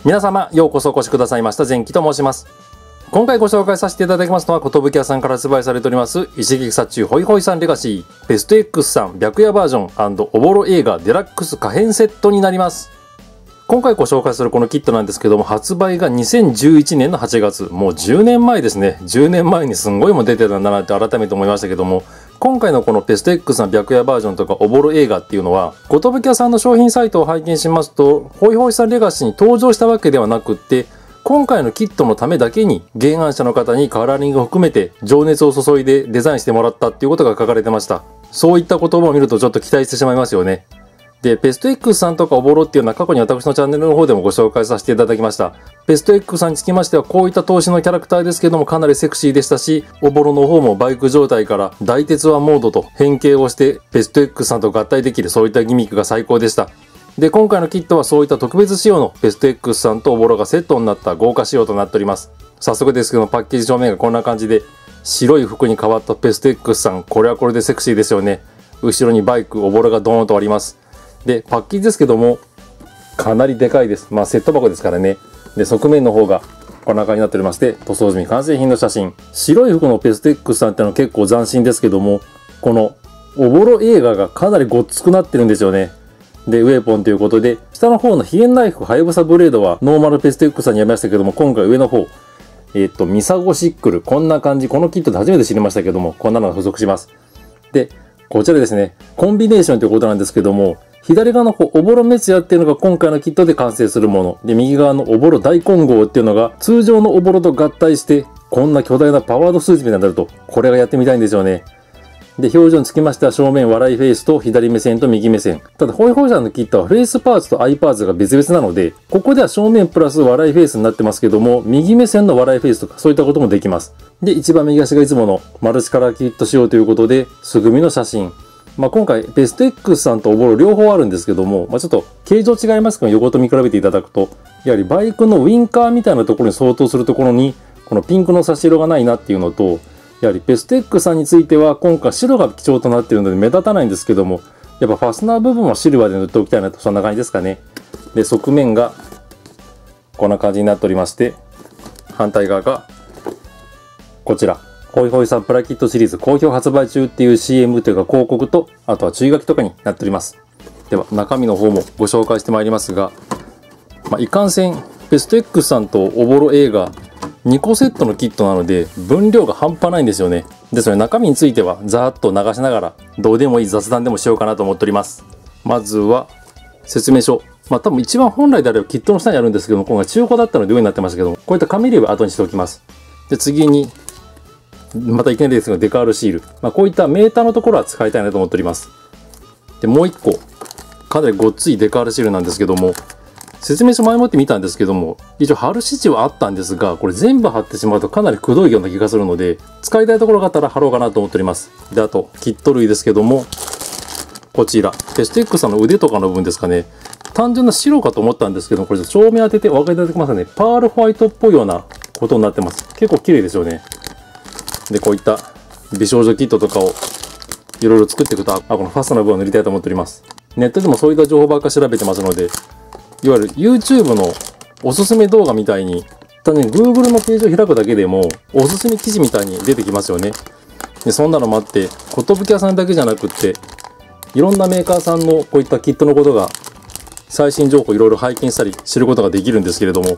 皆様、ようこそお越しくださいました。前期と申します。今回ご紹介させていただきますのは、寿屋さんから発売されております、一撃殺虫ホイホイさんレガシー、ベスト X さん白夜バージョン&おぼろ映画デラックス可変セットになります。今回ご紹介するこのキットなんですけども、発売が2011年の8月、もう10年前ですね。10年前にすんごいも出てたんだなって改めて思いましたけども、今回のこのベスト X さん白夜バージョンとかおぼろ映画っていうのは、寿屋さんの商品サイトを拝見しますと、ホイホイさんレガシーに登場したわけではなくって、今回のキットのためだけに原案者の方にカラーリングを含めて情熱を注いでデザインしてもらったっていうことが書かれてました。そういった言葉を見るとちょっと期待してしまいますよね。で、ベスト X さんとかおぼろっていうのは過去に私のチャンネルの方でもご紹介させていただきました。ベスト X さんにつきましてはこういった投資のキャラクターですけどもかなりセクシーでしたし、おぼろの方もバイク状態から大鉄腕モードと変形をしてベスト X さんと合体できるそういったギミックが最高でした。で、今回のキットはそういった特別仕様のベスト X さんとおぼろがセットになった豪華仕様となっております。早速ですけどもパッケージ正面がこんな感じで白い服に変わったベスト X さん、これはこれでセクシーですよね。後ろにバイク、おぼろがドーンとあります。で、パッケージですけども、かなりでかいです。まあ、セット箱ですからね。で、側面の方がこんな感じになっておりまして、塗装済み完成品の写真。白い服のベスト X さんってのは結構斬新ですけども、このおぼろ映画がかなりごっつくなってるんですよね。で、ウェポンということで、下の方のヒエンナイフ、ハヤブサブレードはノーマルベスト X さんにやりましたけども、今回上の方、ミサゴシックル、こんな感じ。このキットで初めて知りましたけども、こんなのが付属します。で、こちらですね、コンビネーションということなんですけども、左側の方、おぼろメツヤっていうのが今回のキットで完成するもの。で、右側のおぼろ大混合っていうのが通常のおぼろと合体して、こんな巨大なパワードスーツみたいになると、これがやってみたいんですよね。で、表情につきましては正面笑いフェイスと左目線と右目線。ただ、ホイホイさんのキットはフェイスパーツとアイパーツが別々なので、ここでは正面プラス笑いフェイスになってますけども、右目線の笑いフェイスとかそういったこともできます。で、一番右足がいつものマルチカラーキット仕様ということで、素組みの写真。まあ今回、ベスト X さんとおぼろ両方あるんですけども、ちょっと形状違いますけど、横と見比べていただくと、やはりバイクのウインカーみたいなところに相当するところに、このピンクの差し色がないなっていうのと、やはりベスト X さんについては、今回白が基調となっているので目立たないんですけども、やっぱファスナー部分はシルバーで塗っておきたいなと、そんな感じですかね。で、側面が、こんな感じになっておりまして、反対側が、こちら。ホイホイさんプラキットシリーズ好評発売中っていう CM というか広告と、あとは注意書きとかになっております。では、中身の方もご紹介してまいりますが、いかんせん、ベスト X さんとおぼろ映画、2個セットのキットなので、分量が半端ないんですよね。ですので、中身については、ざーっと流しながら、どうでもいい雑談でもしようかなと思っております。まずは、説明書。多分一番本来であればキットの下にあるんですけども、今回中古だったので上になってましたけども、こういった紙類は後にしておきます。で、次に、またいきなりですが、デカールシール。こういったメーターのところは使いたいなと思っております。で、もう一個、かなりごっついデカールシールなんですけども、説明書前もって見たんですけども、一応貼る指示はあったんですが、これ全部貼ってしまうとかなりくどいような気がするので、使いたいところがあったら貼ろうかなと思っております。で、あと、キット類ですけども、こちら、ベスト X さんの腕とかの部分ですかね。単純な白かと思ったんですけど、これ照明当ててお分かりいただけますかね。パールホワイトっぽいようなことになってます。結構綺麗ですよね。で、こういった美少女キットとかをいろいろ作っていくと、このファスナーの部分を塗りたいと思っております。ネットでもそういった情報ばっか調べてますので、いわゆる YouTube のおすすめ動画みたいに、単純に Google のページを開くだけでも、おすすめ記事みたいに出てきますよね。で、そんなのもあって、寿屋さんだけじゃなくって、いろんなメーカーさんのこういったキットのことが、最新情報いろいろ拝見したり知ることができるんですけれども、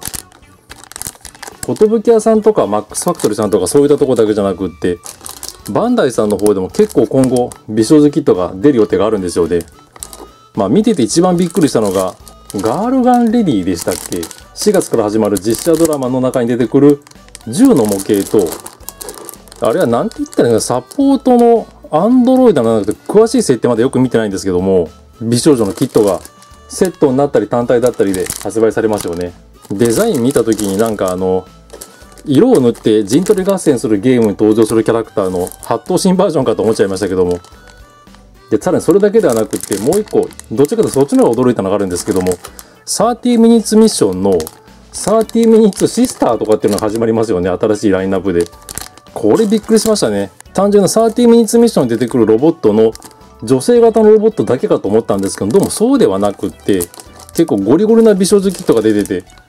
寿屋さんとかマックスファクトリーさんとかそういったところだけじゃなくって、バンダイさんの方でも結構今後美少女キットが出る予定があるんですよね。見てて一番びっくりしたのが、ガールガンレディでしたっけ ?4 月から始まる実写ドラマの中に出てくる銃の模型と、あれはなんて言ったらいいのか、サポートのアンドロイドなんて詳しい設定までよく見てないんですけども、美少女のキットがセットになったり単体だったりで発売されますよね。デザイン見た時に色を塗って陣取り合戦するゲームに登場するキャラクターの8頭身バージョンかと思っちゃいましたけども。で、さらにそれだけではなくって、もう一個、どっちかというとそっちの方が驚いたのがあるんですけども、30 minutes ミッションの30 minutes シスターとかっていうのが始まりますよね。新しいラインナップで。これびっくりしましたね。単純な30 minutes ミッションに出てくるロボットの女性型のロボットだけかと思ったんですけど、どうもそうではなくって、結構ゴリゴリな美少女キットが出てて、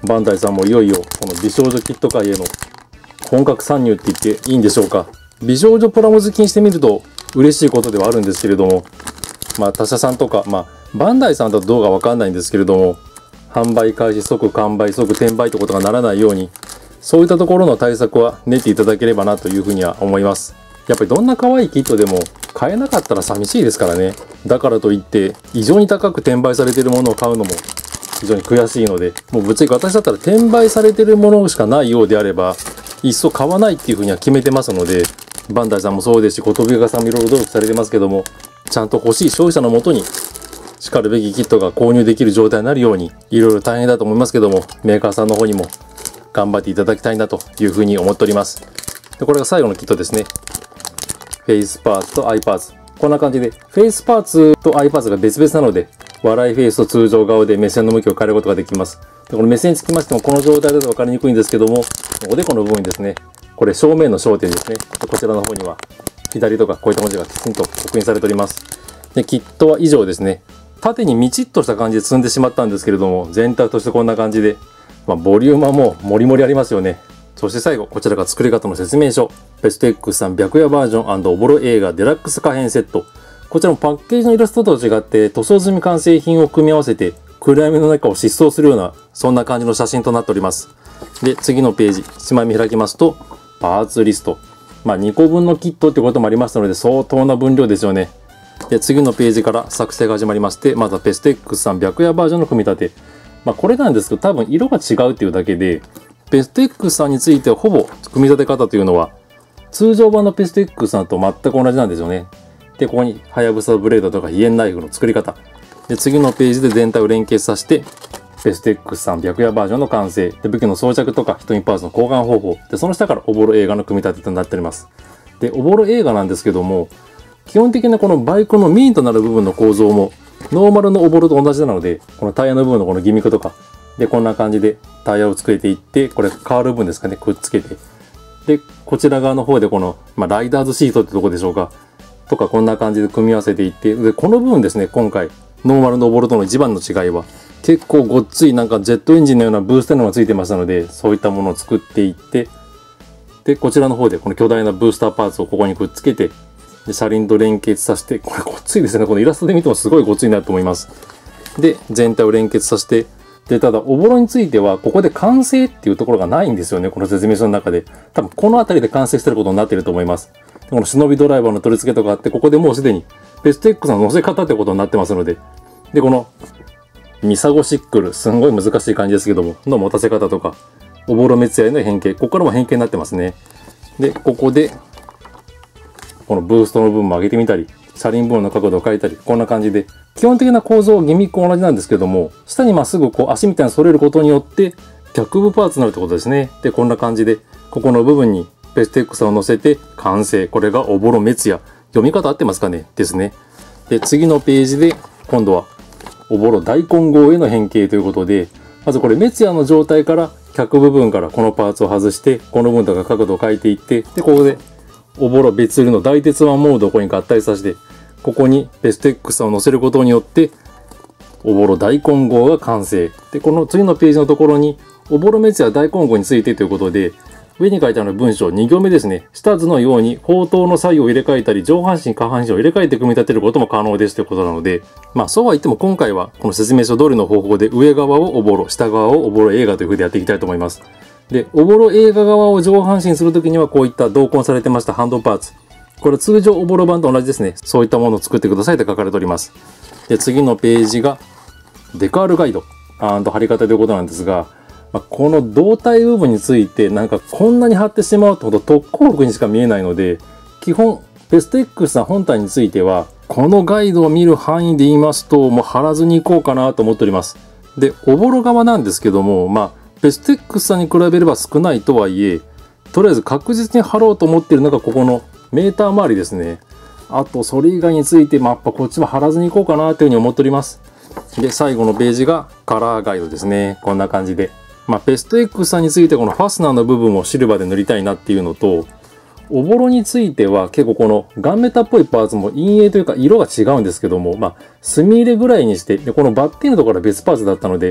バンダイさんもいよいよこの美少女キット界への本格参入って言っていいんでしょうか。美少女プラモ好きにしてみると嬉しいことではあるんですけれども、他社さんとか、バンダイさんだとどうかわかんないんですけれども、販売開始即完売即転売ってことがならないように、そういったところの対策は練っていただければなというふうには思います。やっぱりどんな可愛いキットでも買えなかったら寂しいですからね。だからといって異常に高く転売されているものを買うのも非常に悔しいので、もうぶっちゃけ私だったら転売されているものしかないようであればいっそ買わないっていうふうには決めてますので、バンダイさんもそうですし、寿さんもいろいろ努力されてますけども、ちゃんと欲しい消費者のもとにしかるべきキットが購入できる状態になるように、いろいろ大変だと思いますけども、メーカーさんの方にも頑張っていただきたいなというふうに思っております。でこれが最後のキットですね。フェイスパーツとアイパーツ。こんな感じで、フェイスパーツとアイパーツが別々なので、笑いフェイスと通常顔で目線の向きを変えることができます。でこの目線につきましても、この状態だと分かりにくいんですけども、おでこの部分にですね、これ正面の焦点ですね。こちらの方には、左とかこういった文字がきちんと刻印されております。で、キットは以上ですね。縦にみちっとした感じで積んでしまったんですけれども、全体としてこんな感じで、ボリュームはもうモリモリありますよね。そして最後、こちらが作り方の説明書。ベスト X さん白夜バージョン&おぼろ映画デラックス可変セット。こちらもパッケージのイラストと違って塗装済み完成品を組み合わせて暗闇の中を疾走するようなそんな感じの写真となっております。で、次のページ、1枚目開きますと、パーツリスト。2個分のキットってこともありましたので相当な分量ですよね。で、次のページから作成が始まりまして、まずはベスト X さん白夜バージョンの組み立て。これなんですけど多分色が違うっていうだけで、ベスト X さんについてはほぼ組み立て方というのは通常版のベスト X さんと全く同じなんですよね。で、ここにはやぶさブレードとかヒエンナイフの作り方。で、次のページで全体を連結させて、ベスト X さん白夜バージョンの完成。で、武器の装着とかヒトインパーツの交換方法。で、その下からおぼろ映画の組み立てとなっております。で、おぼろ映画なんですけども、基本的なこのバイクのメインとなる部分の構造もノーマルのおぼろと同じなので、このタイヤの部分のこのギミックとか、で、こんな感じでタイヤを作れていって、これカール部分ですかね、くっつけて。で、こちら側の方でこの、ライダーズシートってとこでしょうか。とかこんな感じで組み合わせていって、で、この部分ですね、今回、ノーマルのおぼろとの一番の違いは、結構ごっついなんかジェットエンジンのようなブースターのがついてましたので、そういったものを作っていって、で、こちらの方でこの巨大なブースターパーツをここにくっつけて、で、車輪と連結させて、これごっついですね。このイラストで見てもすごいごっついなと思います。で、全体を連結させて、で、ただ、おぼろについては、ここで完成っていうところがないんですよね。この説明書の中で。多分、この辺りで完成してることになっていると思います。この忍びドライバーの取り付けとかあって、ここでもうすでに、ベスト X の乗せ方ってことになってますので、で、この、ミサゴシックル、すんごい難しい感じですけども、の持たせ方とか、おぼろ滅夜への変形、ここからも変形になってますね。で、ここで、このブーストの部分も上げてみたり、車輪部分の角度を変えたり、こんな感じで、基本的な構造、ギミックは同じなんですけども、下にまっすぐこう足みたいに反れることによって、逆部パーツになるってことですね。で、こんな感じで、ここの部分にベスト X を乗せて完成。これがおぼろ滅夜。読み方合ってますかねですね。で、次のページで、今度は、おぼろ大混合への変形ということで、まずこれ滅夜の状態から、脚部分からこのパーツを外して、この部分とか角度を変えていって、で、ここで、おぼろ別売りの大鉄腕モードをここに合体させて、ここにベスト X を乗せることによって、おぼろ大混合が完成。で、この次のページのところに、おぼろ滅夜大混合についてということで、上に書いてある文章2行目ですね。下図のように、砲塔の左右を入れ替えたり、上半身、下半身を入れ替えて組み立てることも可能ですということなので、そうは言っても今回は、この説明書通りの方法で、上側をおぼろ、下側をおぼろ映画という風でやっていきたいと思います。で、おぼろ映画側を上半身するときには、こういった同梱されてましたハンドパーツ。これ通常おぼろ版と同じですね。そういったものを作ってくださいと書かれております。で、次のページが、デカールガイド&貼り方ということなんですが、この胴体部分についてなんかこんなに貼ってしまうとほど特攻服にしか見えないので、基本ベスト X さん本体についてはこのガイドを見る範囲で言いますともう貼らずにいこうかなと思っております。で、おぼろ側なんですけども、ベスト X さんに比べれば少ないとはいえ、とりあえず確実に貼ろうと思っているのがここのメーター周りですね。あとそれ以外についてやっぱこっちも貼らずにいこうかなというふうに思っております。で、最後のページがカラーガイドですね。こんな感じで。ベスト X さんについてこのファスナーの部分をシルバーで塗りたいなっていうのと、おぼろについては結構このガンメタっぽいパーツも陰影というか色が違うんですけども、墨入れぐらいにして、で、このバッテンのところは別パーツだったので、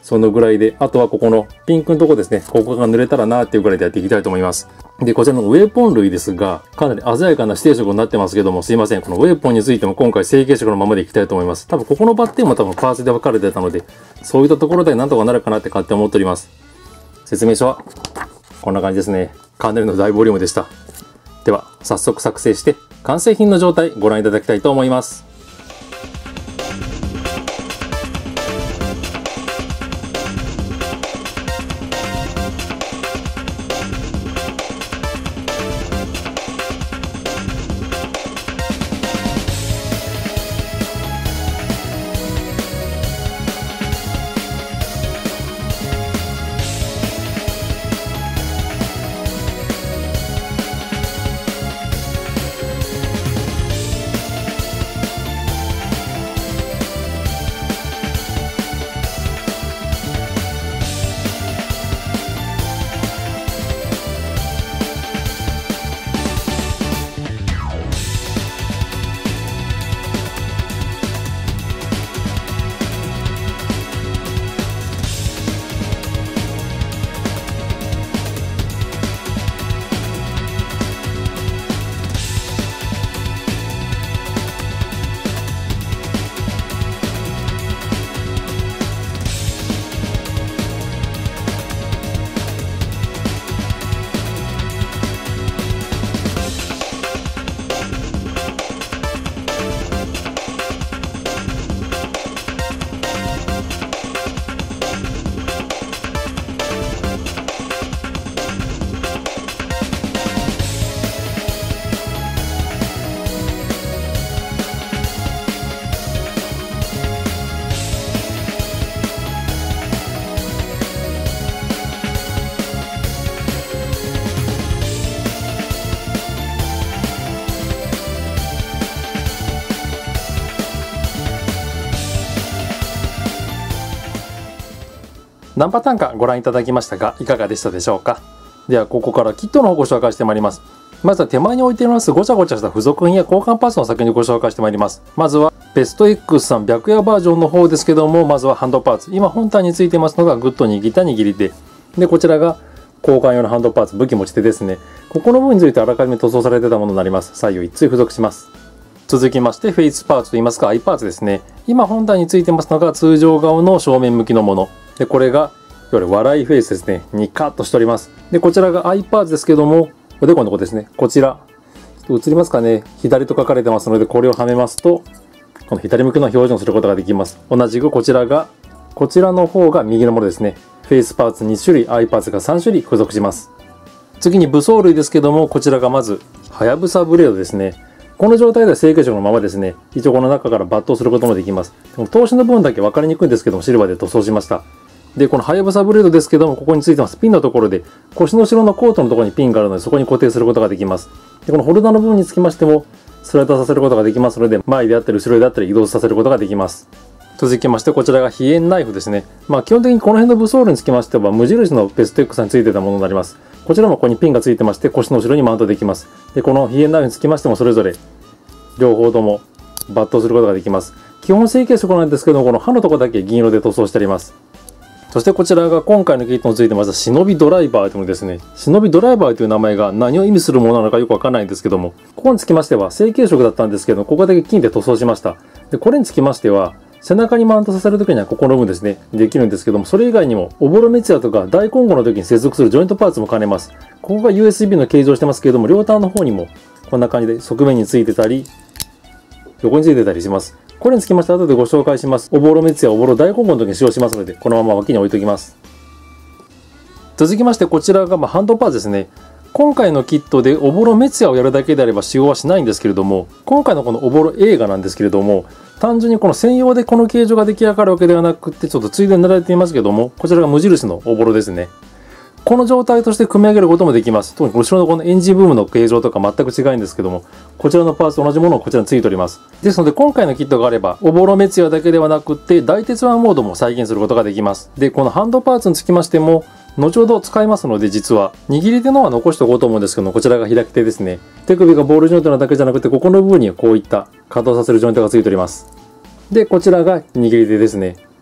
そのぐらいで、あとはここのピンクのとこですね、ここが濡れたらなっていうぐらいでやっていきたいと思います。で、こちらのウェポン類ですが、かなり鮮やかな指定色になってますけども、すいません。このウェポンについても今回成型色のままでいきたいと思います。多分ここのバッテンも多分パーツで分かれてたので、そういったところでなんとかなるかなって勝手に思っております。説明書はこんな感じですね。かなりの大ボリュームでした。では、早速作成して完成品の状態ご覧いただきたいと思います。何パターンかご覧いただきましたがいかがでしたでしょうか。ではここからキットの方をご紹介してまいります。まずは手前に置いていますごちゃごちゃした付属品や交換パーツの先にご紹介してまいります。まずはベスト X さん白夜バージョンの方ですけども、まずはハンドパーツ、今本体についてますのがグッと握った握り手で、こちらが交換用のハンドパーツ、武器持ち手ですね。ここの部分についてあらかじめ塗装されてたものになります。左右一対付属します。続きましてフェイスパーツといいますかアイパーツですね。今本体についてますのが通常顔の正面向きのもので、これがいわゆる笑いフェイスですね。ニカッとしております。で、こちらがアイパーツですけども、おでこのとこですね。こちら。映りますかね。左と書かれてますので、これをはめますと、この左向きの表情をすることができます。同じくこちらの方が右のものですね。フェイスパーツ2種類、アイパーツが3種類付属します。次に武装類ですけども、こちらがまず、はやぶさブレードですね。この状態では成型色のままですね。一応この中から抜刀することもできます。この刀身の部分だけ分かりにくいんですけども、シルバーで塗装しました。で、このはやぶさブレードですけども、ここについてますピンのところで、腰の後ろのコートのところにピンがあるので、そこに固定することができます。で、このホルダーの部分につきましても、スライドさせることができますので、前であったり後ろであったり移動させることができます。続きまして、こちらが飛燕ナイフですね。基本的にこの辺の武装類につきましては、無印のベスト X さんについてたものになります。こちらもここにピンがついてまして、腰の後ろにマウントできます。で、この飛燕ナイフにつきましても、それぞれ両方とも抜刀することができます。基本成型色なんですけども、この刃のところだけ銀色で塗装してあります。そしてこちらが今回のキットについてました忍びドライバーというのですね。忍びドライバーという名前が何を意味するものなのかよくわからないんですけども、ここにつきましては成型色だったんですけど、ここだけ金で塗装しました。で、これにつきましては、背中にマウントさせるときにはここの部分ですね、できるんですけども、それ以外にも、おぼろメツヤとか大根後の時に接続するジョイントパーツも兼ねます。ここが USB の形状してますけれども、両端の方にもこんな感じで側面についてたり、横についてたりします。これにつきまして後でご紹介します。おぼろメツヤ、おぼろ大根後の時に使用しますので、このまま脇に置いておきます。続きましてこちらがハンドパーツですね。今回のキットでおぼろメツヤをやるだけであれば使用はしないんですけれども、今回のこのおぼろ映画なんですけれども、単純にこの専用でこの形状が出来上がるわけではなくて、ちょっとついでに塗られていますけども、こちらが無印のおぼろですね。この状態として組み上げることもできます。特に後ろのこのエンジンブームの形状とか全く違うんですけども、こちらのパーツ同じものをこちらについております。ですので今回のキットがあれば、おぼろメツヤだけではなくて、大鉄腕モードも再現することができます。で、このハンドパーツにつきましても、後ほど使いますので、実は握り手のは残しておこうと思うんですけども、こちらが開き手ですね。手首がボールジョイントなだけじゃなくて、ここの部分にはこういった稼働させるジョイントがついております。で、こちらが握り手ですね。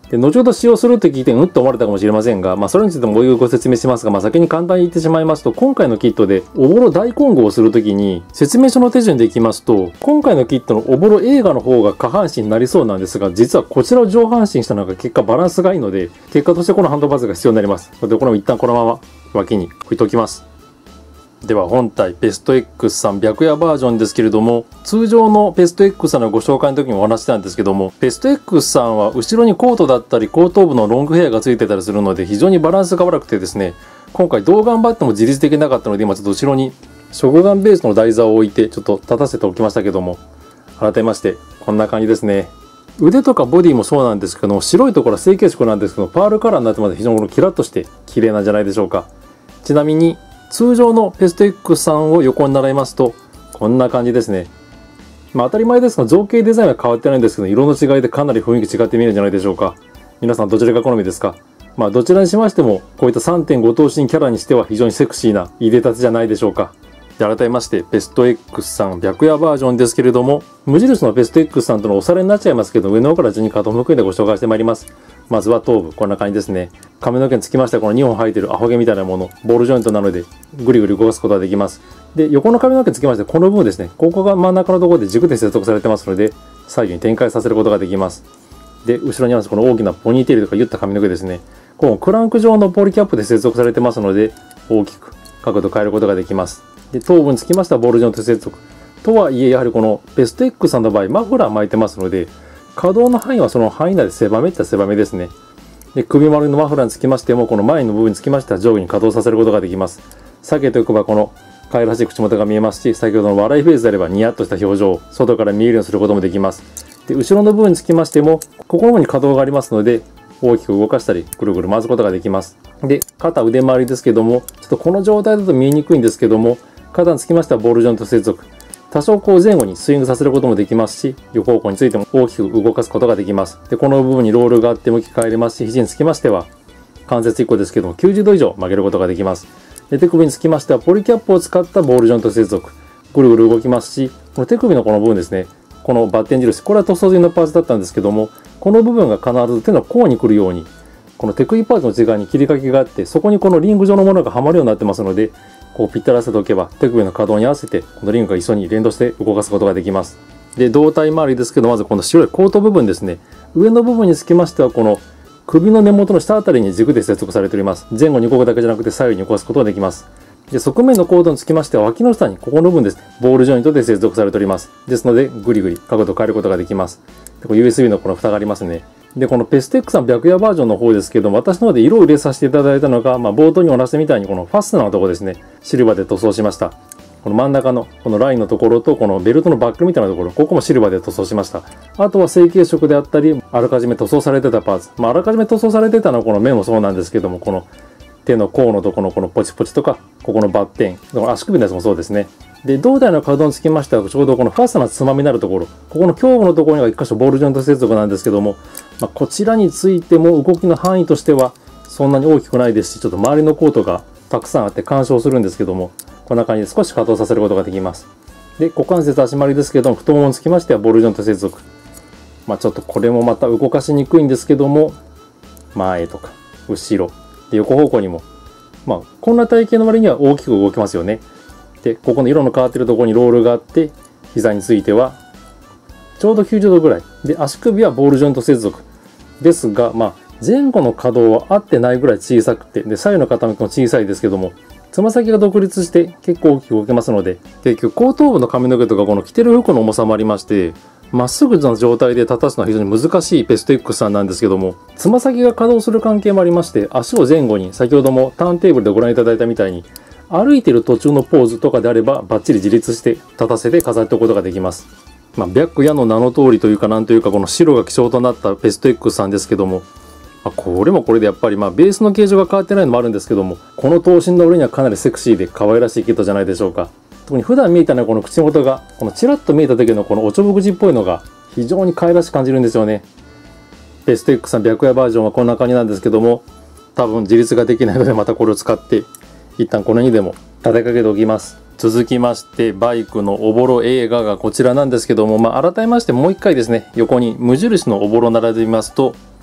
で、後ほど使用すると聞いてうんと思われたかもしれませんが、それについてもおいおいご説明しますが、先に簡単に言ってしまいますと、今回のキットでおぼろ大混合をするときに、説明書の手順でいきますと、今回のキットのおぼろ映画の方が下半身になりそうなんですが、実はこちらを上半身したのが結果バランスがいいので、結果としてこのハンドパズが必要になります。で、これを一旦このまま脇に置いておきます。では本体ベスト X さん白夜バージョンですけれども、通常のベスト X さんのご紹介の時にもお話したんですけども、ベスト X さんは後ろにコートだったり後頭部のロングヘアがついてたりするので非常にバランスが悪くてですね、今回どう頑張っても自立できなかったので、今ちょっと後ろに食玩ベースの台座を置いてちょっと立たせておきましたけども、改めましてこんな感じですね。腕とかボディもそうなんですけども、白いところは成型色なんですけど、パールカラーになってまで非常にキラッとして綺麗なんじゃないでしょうか。ちなみに通常のベスト X さんを横に並べますとこんな感じですね。当たり前ですが造形デザインは変わってないんですけど、色の違いでかなり雰囲気違って見えるんじゃないでしょうか。皆さんどちらが好みですか？どちらにしましてもこういった 3.5 頭身キャラにしては非常にセクシーないでたちじゃないでしょうか。で、改めましてベスト X さん白夜バージョンですけれども、無印のベスト X さんとのおさらいになっちゃいますけど、上の方から順に肩を向くんでご紹介してまいります。まずは頭部、こんな感じですね。髪の毛につきましてはこの2本生えているアホ毛みたいなもの、ボールジョイントなのでぐりぐり動かすことができます。で、横の髪の毛につきましてこの部分ですね、ここが真ん中のところで軸で接続されてますので左右に展開させることができます。で、後ろにあるこの大きなポニーテールとか言った髪の毛ですね、このクランク状のポリキャップで接続されてますので大きく角度変えることができます。で、頭部につきましてはボール状の接続とはいえ、やはりこのベスト X さんの場合マフラー巻いてますので、可動の範囲はその範囲内で狭めっちゃ狭めですね。で、首周りのマフラーにつきましてもこの前の部分につきましては上下に可動させることができます。避けておけばこの可愛らしい口元が見えますし、先ほどの笑いフェイスであればニヤッとした表情を外から見えるようにすることもできます。で、後ろの部分につきましてもここの部分に可動がありますので大きく動かしたりぐるぐる回すことができます。で、肩腕周りですけども、ちょっとこの状態だと見えにくいんですけども、肩につきましてはボール状と接続、多少前後にスイングさせることもできますし、横方向についても大きく動かすことができます。で、この部分にロールがあって向き変えれますし、肘につきましては関節1個ですけども90度以上曲げることができます。で、手首につきましてはポリキャップを使ったボール状と接続、ぐるぐる動きますし、この手首のこの部分ですね、このバッテン印、これは塗装済みのパーツだったんですけども、この部分が必ず手の甲に来るように、この手首パーツの内側に切り欠きがあって、そこにこのリング状のものがはまるようになってますので、こうぴったり合わせておけば手首の可動に合わせてこのリングが一緒に連動して動かすことができます。で、胴体周りですけど、まずこの白いコート部分ですね、上の部分につきましてはこの首の根元の下あたりに軸で接続されております。前後に動くだけじゃなくて左右に動かすことができます。で、側面のコードにつきましては脇の下にここの部分ですね、ボールジョイントで接続されております。ですのでグリグリ角度を変えることができます。で、これ USB のこの蓋がありますね。で、このベスト X さん白夜バージョンの方ですけども、私の方で色を入れさせていただいたのが、冒頭にお話したみたいにこのファスナーのところですね、シルバーで塗装しました。この真ん中のこのラインのところとこのベルトのバックルみたいなところ、ここもシルバーで塗装しました。あとは成型色であったり、あらかじめ塗装されてたパーツ。あらかじめ塗装されてたのはこの目もそうなんですけども、この手の甲のところのこのポチポチとか、ここのバッテン、足首のやつもそうですね。で、胴体の可動につきましては、ちょうどこのファスナーのつまみになるところ、ここの胸部のところには1箇所ボールジョイント接続なんですけども、こちらについても動きの範囲としてはそんなに大きくないですし、ちょっと周りのコートがたくさんあって干渉するんですけども、こんな感じで少し可動させることができます。で、股関節足回りですけども、太ももにつきましてはボールジョイント接続。ちょっとこれもまた動かしにくいんですけども、前とか後ろで横方向にも、こんな体型の割には大きく動きますよね。で、ここの色の変わっているところにロールがあって、膝についてはちょうど90度ぐらいで、足首はボールジョイント接続ですが、前後の可動は合ってないぐらい小さくて、で、左右の傾きも小さいですけども、つま先が独立して結構大きく動けますので、結局後頭部の髪の毛とかこの着てる服の重さもありまして、まっすぐな状態で立たすのは非常に難しいベスト X さんなんですけども、つま先が可動する関係もありまして、足を前後に先ほどもターンテーブルでご覧いただいたみたいに歩いている途中のポーズとかであればバッチリ自立して立たせて飾っておくことができます。白夜の名の通りというかなんというか、この白が基調となったベスト X さんですけども、これもこれでやっぱりベースの形状が変わってないのもあるんですけども、この頭身の俺にはかなりセクシーで可愛らしいキットじゃないでしょうか。特に普段見えたのはこの口元が、このチラッと見えた時のこのおちょぼ口っぽいのが非常に可愛らしく感じるんですよね。ベスト X さん白夜バージョンはこんな感じなんですけども、多分自立ができないのでまたこれを使って一旦このにでも立てかけておきます。続きましてバイクのおぼろ映画がこちらなんですけども、改めましてもう一回ですね、横に無印のおぼろ並べますと、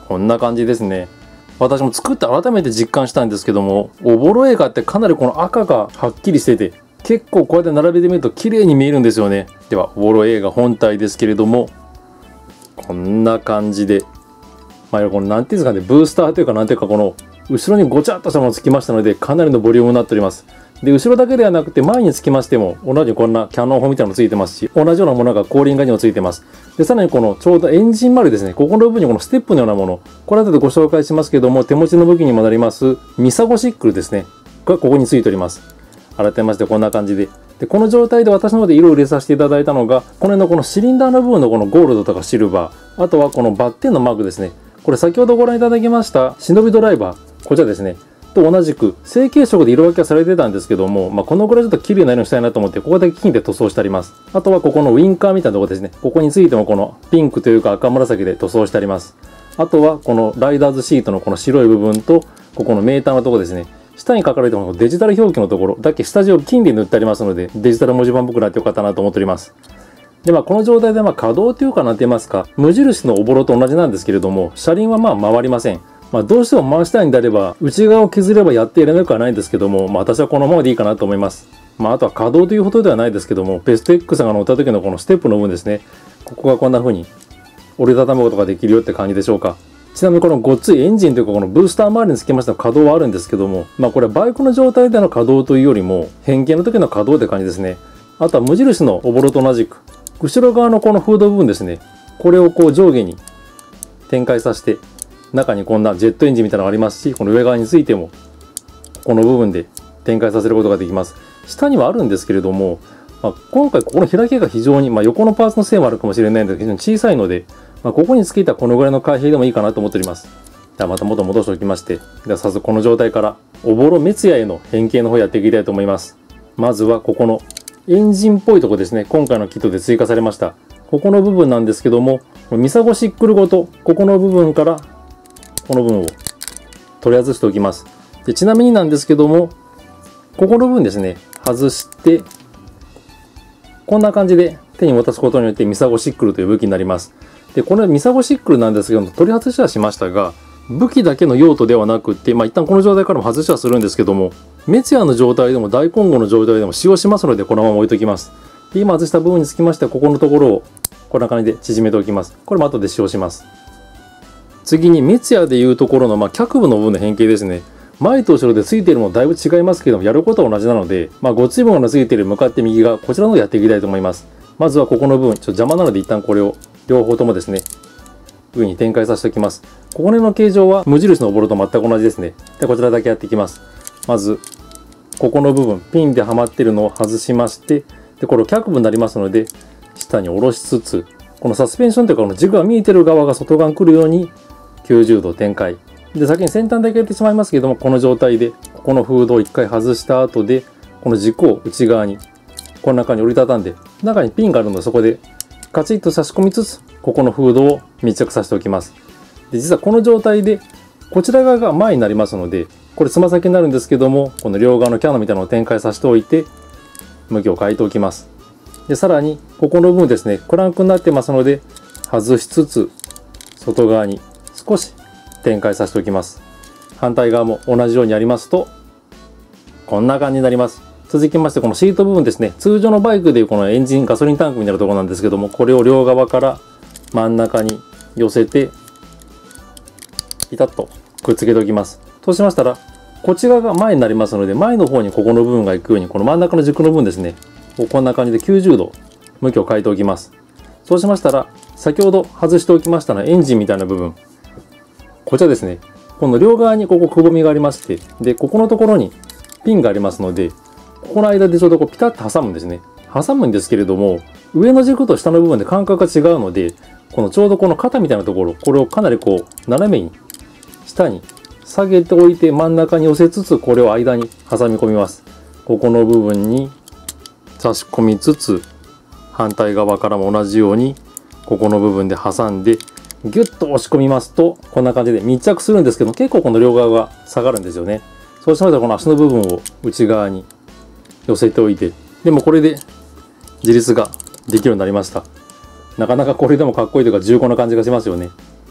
こんな感じですね。私も作って改めて実感したんですけども、おぼろ映画ってかなりこの赤がはっきりしてて、結構こうやって並べてみると綺麗に見えるんですよね。ではおぼろ映画本体ですけれども、こんな感じで、このなんていうんですかね、ブースターというかなんていうか、この後ろにごちゃっとしたものがつきましたので、かなりのボリュームになっております。で、後ろだけではなくて前につきましても、同じようにこんなキャノン砲みたいなのもついてますし、同じようなものが後輪側にもついてます。で、さらにこのちょうどエンジン周りですね、ここの部分にこのステップのようなもの、これ後でご紹介しますけども、手持ちの武器にもなります、ミサゴシックルですね、がここについております。改めましてこんな感じで。で、この状態で私の方で色を入れさせていただいたのが、この辺のこのシリンダーの部分のこのゴールドとかシルバー、あとはこのバッテンのマークですね。これ先ほどご覧いただきました忍びドライバー、こちらですね。と同じく成型色で色分けはされてたんですけども、このぐらいちょっと綺麗な色にしたいなと思って、ここだけ金で塗装してあります。あとはここのウインカーみたいなところですね。ここについてもこのピンクというか赤紫で塗装してあります。あとはこのライダーズシートのこの白い部分と、ここのメーターのところですね。下に書かれているデジタル表記のところだけ下地を金で塗ってありますので、デジタル文字盤っぽくなってよかったなと思っております。で、この状態で可動というかなんて言いますか、無印のおぼろと同じなんですけれども、車輪は回りません。どうしても回したいんであれば、内側を削ればやっていられなくはないんですけども、私はこのままでいいかなと思います。あとは可動というほどではないですけども、ベスト X が乗った時のこのステップの部分ですね。ここがこんな風に折りたたむことができるよって感じでしょうか。ちなみにこのごっついエンジンというかこのブースター周りにつきましての可動はあるんですけども、これはバイクの状態での可動というよりも変形の時の可動って感じですね。あとは無印のおぼろと同じく、後ろ側のこのフード部分ですね。これをこう上下に展開させて、中にこんなジェットエンジンみたいなのがありますし、この上側についてもこの部分で展開させることができます。下にはあるんですけれども、今回ここの開きが非常に、横のパーツのせいもあるかもしれないんですけど非常に小さいので、ここにつけたこのぐらいの開閉でもいいかなと思っております。ではまた元戻しておきまして、では早速この状態からおぼろ滅夜への変形の方やっていきたいと思います。まずはここのエンジンっぽいところですね。今回のキットで追加されました。ここの部分なんですけども、ミサゴシックルごとここの部分からこの部分を取り外しておきます。で、ちなみになんですけども、ここの部分ですね、外して、こんな感じで手に持たすことによってミサゴシックルという武器になります。で、このミサゴシックルなんですけども、取り外しはしましたが、武器だけの用途ではなくって、一旦この状態からも外しはするんですけども、滅夜の状態でも大混合の状態でも使用しますので、このまま置いときます。で、今外した部分につきましては、ここのところをこんな感じで縮めておきます。これも後で使用します。次に滅夜でいうところの、脚部の部分の変形ですね。前と後ろでついているものだいぶ違いますけども、やることは同じなので、ごついものがついている向かって右側、こちらの方でやっていきたいと思います。まずはここの部分、ちょっと邪魔なので一旦これを両方ともですね、上に展開させておきます。ここの形状は無印のおぼろと全く同じですね。で、こちらだけやっていきます。まず、ここの部分、ピンではまっているのを外しまして、で、これを脚部になりますので、下に下ろしつつ、このサスペンションというか、この軸が見えている側が外側に来るように90度展開。で、先に先端だけやってしまいますけども、この状態で、ここのフードを一回外した後で、この軸を内側に、この中に折りたたんで、中にピンがあるので、そこでカチッと差し込みつつ、ここのフードを密着させておきます。で、実はこの状態で、こちら側が前になりますので、これつま先になるんですけども、この両側のキャノンみたいなのを展開させておいて、向きを変えておきます。で、さらに、ここの部分ですね、クランクになってますので、外しつつ、外側に少し展開させておきます。反対側も同じようにやりますと、こんな感じになります。続きまして、このシート部分ですね、通常のバイクでいうこのエンジン、ガソリンタンクになるところなんですけども、これを両側から真ん中に寄せて、ピタッとくっつけておきます。そうしましたら、こっち側が前になりますので、前の方にここの部分が行くように、この真ん中の軸の部分ですね、こんな感じで90度向きを変えておきます。そうしましたら、先ほど外しておきましたのはエンジンみたいな部分。こちらですね、この両側にここくぼみがありまして、で、ここのところにピンがありますので、ここの間でちょうどこうピタッと挟むんですね。挟むんですけれども、上の軸と下の部分で間隔が違うので、このちょうどこの肩みたいなところ、これをかなりこう斜めに下に下げておいて真ん中に寄せつつ、これを間に挟み込みます。ここの部分に差し込みつつ、反対側からも同じようにここの部分で挟んでギュッと押し込みますと、こんな感じで密着するんですけど、結構この両側が下がるんですよね。そうしましたらこの足の部分を内側に寄せておいて、でもこれで自立ができるようになりました。なかなかこれでもかっこいいというか重厚な感じがしますよね。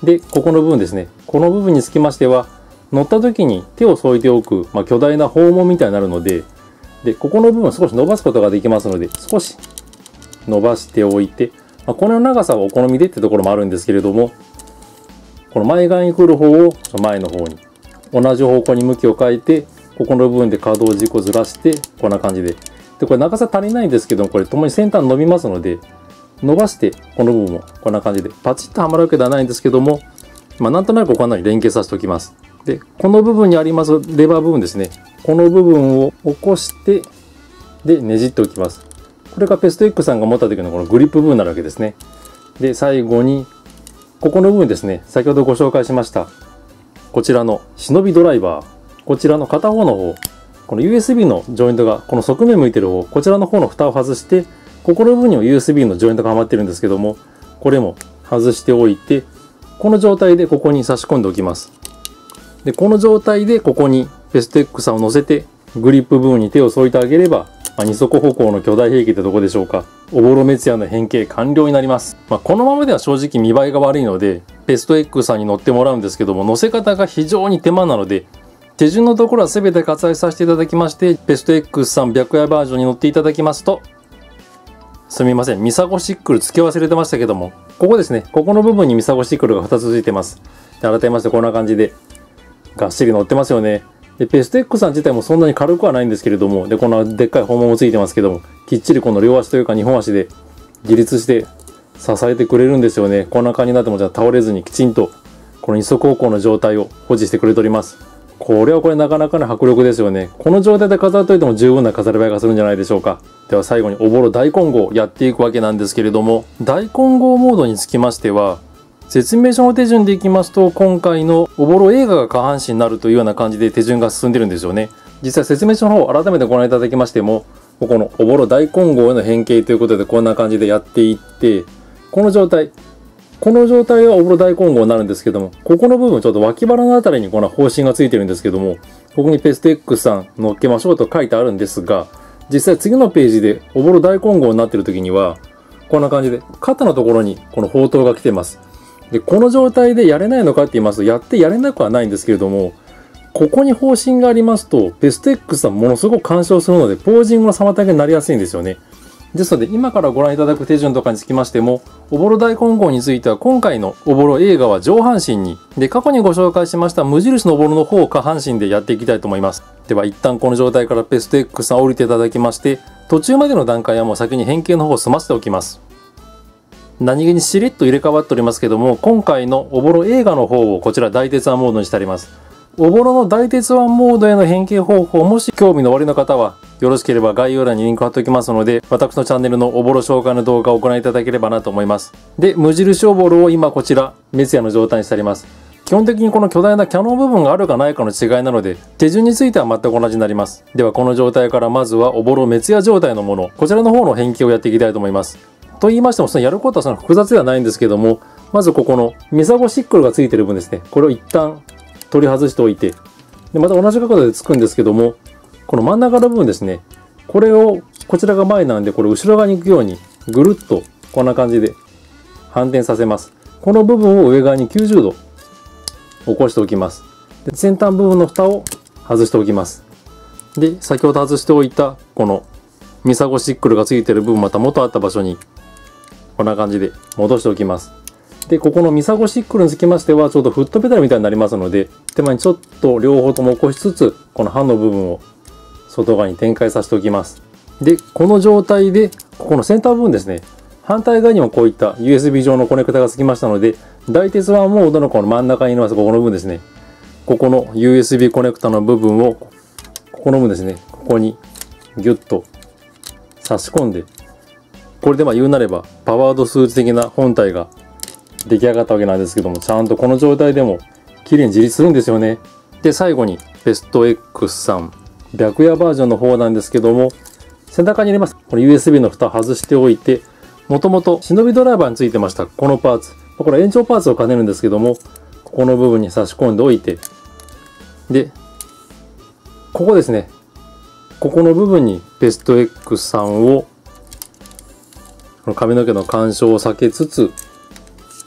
で、ここの部分ですね。この部分につきましては、乗った時に手を添えておく、巨大な訪問みたいになるので、で、ここの部分を少し伸ばすことができますので、少し伸ばしておいて、この長さはお好みでってところもあるんですけれども、この前側に来る方を前の方に、同じ方向に向きを変えて、ここの部分で可動軸をずらして、こんな感じで。で、これ長さ足りないんですけども、これともに先端伸びますので、伸ばして、この部分もこんな感じで、パチッとはまるわけではないんですけども、なんとなくこんなに連携させておきます。で、この部分にありますレバー部分ですね。この部分を起こして、で、ねじっておきます。これがペスト X さんが持った時のこのグリップ部分になるわけですね。で、最後に、ここの部分ですね、先ほどご紹介しました。こちらの忍びドライバー。こちらの片方の方、この USB のジョイントがこの側面向いてる方、こちらの方の蓋を外して、ここの部分にも USB のジョイントがはまってるんですけども、これも外しておいて、この状態でここに差し込んでおきます。で、この状態でここにペスト X さんを乗せて、グリップ部分に手を添えてあげれば、二足歩行の巨大兵器ってとこでしょうか。おぼろ滅夜の変形完了になります。このままでは正直見栄えが悪いので、ペスト X さんに乗ってもらうんですけども、乗せ方が非常に手間なので、手順のところは全て割愛させていただきまして、ペスト X さん白夜バージョンに乗っていただきますと、すみません、ミサゴシックル付け忘れてましたけども、ここですね、ここの部分にミサゴシックルが2つついてます。で、改めましてこんな感じで、がっしり乗ってますよね。で、ペスト X さん自体もそんなに軽くはないんですけれども、で、このでっかい訪問もついてますけども、きっちりこの両足というか2本足で自立して支えてくれるんですよね。こんな感じになってもじゃあ倒れずにきちんと、この二足歩行の状態を保持してくれております。これはなかなかの迫力ですよね。この状態で飾っといても十分な飾り映えがするんじゃないでしょうか。では最後におぼろ大混合やっていくわけなんですけれども、大混合モードにつきましては、説明書の手順でいきますと、今回のおぼろ映画が下半身になるというような感じで手順が進んでるんですよね。実際説明書の方改めてご覧いただきましても、ここのおぼろ大混合への変形ということでこんな感じでやっていって、この状態はおぼろ大混合になるんですけども、ここの部分ちょっと脇腹のあたりにこの方針がついてるんですけども、ここにペスト X さん乗っけましょうと書いてあるんですが、実際次のページでおぼろ大混合になってる時には、こんな感じで肩のところにこの砲塔が来てます。で、この状態でやれないのかって言いますと、やれなくはないんですけれども、ここに方針がありますと、ペスト X さんものすごく干渉するので、ポージングの妨げになりやすいんですよね。ですので、今からご覧いただく手順とかにつきましても、おぼろ大混合については、今回のおぼろ映画は上半身に、で、過去にご紹介しました無印のおぼろの方を下半身でやっていきたいと思います。では、一旦この状態からペスト X さんを降りていただきまして、途中までの段階はもう先に変形の方を済ませておきます。何気にしれっと入れ替わっておりますけども、今回のおぼろ映画の方をこちら大鉄腕モードにしてあります。おぼろの大鉄腕モードへの変形方法、もし興味のおありの方は、よろしければ概要欄にリンク貼っておきますので、私のチャンネルのおぼろ紹介の動画をご覧いただければなと思います。で、無印おぼろを今こちら、滅夜の状態にしてあります。基本的にこの巨大なキャノン部分があるかないかの違いなので、手順については全く同じになります。ではこの状態からまずはおぼろ滅夜状態のもの、こちらの方の変形をやっていきたいと思います。と言いましても、そのやることはその複雑ではないんですけども、まずここのミサゴシックルがついてる分ですね、これを一旦取り外しておいて、でまた同じ角度でつくんですけども、この真ん中の部分ですね、これをこちらが前なんで、これ後ろ側に行くようにぐるっとこんな感じで反転させます。この部分を上側に90度起こしておきます。で先端部分の蓋を外しておきます。で、先ほど外しておいたこのミサゴシックルがついてる部分、また元あった場所にこんな感じで戻しておきます。で、ここのミサゴシックルにつきましては、ちょうどフットペダルみたいになりますので、手前にちょっと両方とも起こしつつ、この刃の部分を外側に展開させておきます。で、この状態で、ここの先端部分ですね、反対側にもこういった USB 状のコネクタがつきましたので、大鉄腕モードのこの真ん中にいます、ここの部分ですね。ここの USB コネクタの部分を、ここの部分ですね、ここにギュッと差し込んで、これで言うなれば、パワードスーツ的な本体が出来上がったわけなんですけども、ちゃんとこの状態でも綺麗に自立するんですよね。で、最後にペスト X さん白夜バージョンの方なんですけども、背中に入れます。これ USB の蓋を外しておいて、もともと忍びドライバーについてましたこのパーツ、これ延長パーツを兼ねるんですけども、ここの部分に差し込んでおいて、で、ここですね、ここの部分にペスト X さんをこの髪の毛の干渉を避けつつ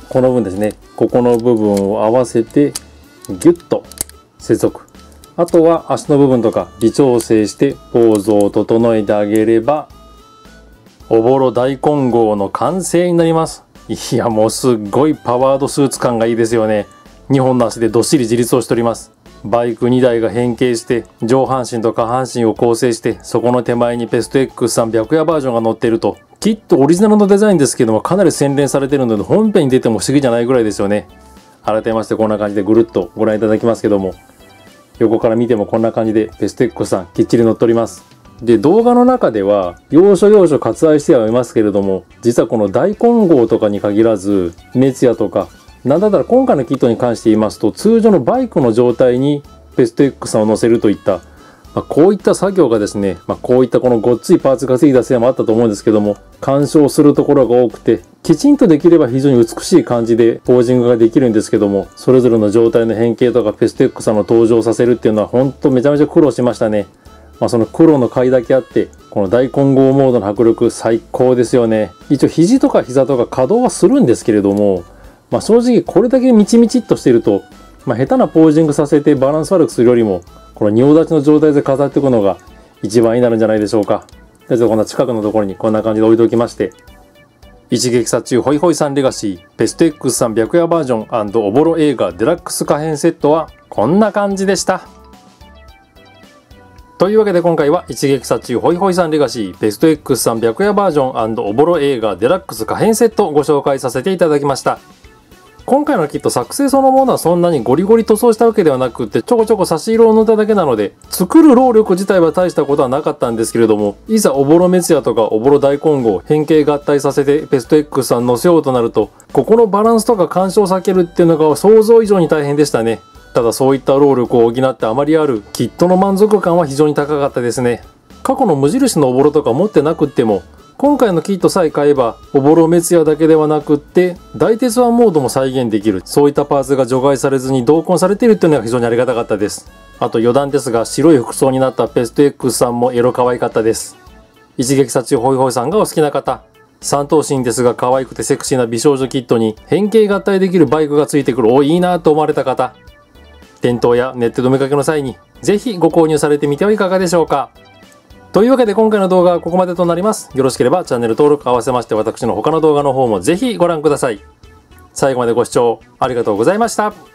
この部分ですね、ここの部分を合わせてギュッと接続。あとは足の部分とか微調整してポーズを整えてあげれば、おぼろ大混合の完成になります。いや、もうすっごいパワードスーツ感がいいですよね。2本の足でどっしり自立をしております。バイク2台が変形して上半身と下半身を構成して、そこの手前にベスト X さん白夜バージョンが乗っていると、きっとオリジナルのデザインですけども、かなり洗練されているので本編に出ても不思議じゃないぐらいですよね。改めましてこんな感じでぐるっとご覧いただきますけども、横から見てもこんな感じでベスト X さんきっちり乗っております。で、動画の中では要所要所割愛してはいますけれども、実はこの大混合とかに限らずメツヤとか、なんだったら今回のキットに関して言いますと、通常のバイクの状態にベスト X さんを乗せるといった、こういった作業がですね、こういったこのごっついパーツがついたせいもあったと思うんですけども、干渉するところが多くて、きちんとできれば非常に美しい感じでポージングができるんですけども、それぞれの状態の変形とかベスト X さんの登場させるっていうのは本当めちゃめちゃ苦労しましたね。その苦労の甲斐だけあって、この大混合モードの迫力最高ですよね。一応肘とか膝とか可動はするんですけれども、正直これだけみちみちっとしていると、下手なポージングさせてバランス悪くするよりも、この仁王立ちの状態で飾っていくのが一番いいなるんじゃないでしょうか。ではこんな近くのところにこんな感じで置いておきまして、一撃殺虫ホイホイさんレガシーベスト X さん白夜バージョン&おぼろ映画デラックス可変セットはこんな感じでした。というわけで今回は一撃殺虫ホイホイさんレガシーベスト X さん白夜バージョン&おぼろ映画デラックス可変セットをご紹介させていただきました。今回のキット作成そのものはそんなにゴリゴリ塗装したわけではなくって、ちょこちょこ差し色を塗っただけなので、作る労力自体は大したことはなかったんですけれども、いざおぼろメツヤとかおぼろ大混合変形合体させてベスト X さん乗せようとなると、ここのバランスとか干渉を避けるっていうのが想像以上に大変でしたね。ただそういった労力を補ってあまりあるキットの満足感は非常に高かったですね。過去の無印のおぼろとか持ってなくっても、今回のキットさえ買えばおぼろメツヤだけではなくって大鉄腕モードも再現できる、そういったパーツが除外されずに同梱されているっていうのが非常にありがたかったです。あと余談ですが、白い服装になったベスト X さんもエロ可愛かったです。一撃殺虫ホイホイさんがお好きな方、三頭身ですが可愛くてセクシーな美少女キットに変形合体できるバイクがついてくる、いいなと思われた方、店頭やネットでお見かけの際にぜひご購入されてみてはいかがでしょうか。というわけで今回の動画はここまでとなります。よろしければチャンネル登録合わせまして私の他の動画の方もぜひご覧ください。最後までご視聴ありがとうございました。